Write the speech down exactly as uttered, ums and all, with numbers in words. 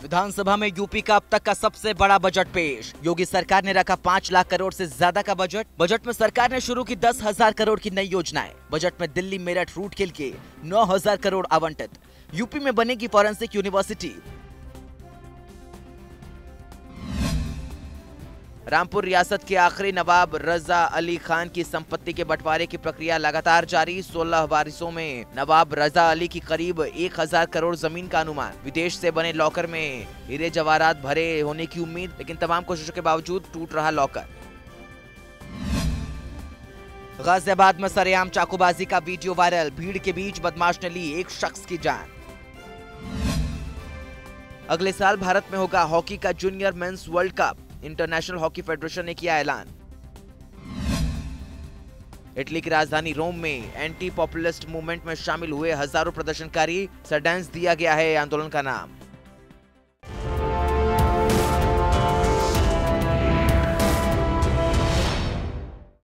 विधानसभा में यूपी का अब तक का सबसे बड़ा बजट पेश। योगी सरकार ने रखा पाँच लाख करोड़ से ज्यादा का बजट। बजट में सरकार ने शुरू की दस हजार करोड़ की नई योजनाएं। बजट में दिल्ली मेरठ रूट के लिए नौ हजार करोड़ आवंटित। यूपी में बनेगी फॉरेंसिक यूनिवर्सिटी। रामपुर रियासत के आखिरी नवाब रजा अली खान की संपत्ति के बंटवारे की प्रक्रिया लगातार जारी। सोलह वारिसों में नवाब रजा अली की करीब एक हजार करोड़ जमीन का अनुमान। विदेश से बने लॉकर में हीरे जवाहरात भरे होने की उम्मीद, लेकिन तमाम कोशिशों के बावजूद टूट रहा लॉकर। गाजियाबाद में सरेआम चाकूबाजी का वीडियो वायरल। भीड़ के बीच बदमाश ने ली एक शख्स की जान। अगले साल भारत में होगा हॉकी का junior mens world cup. International hockey federation ने किया ऐलान। इटली की राजधानी रोम में एंटी पॉपुलिस्ट मूवमेंट में शामिल हुए हजारों प्रदर्शनकारी। सडेंस दिया गया है आंदोलन का नाम।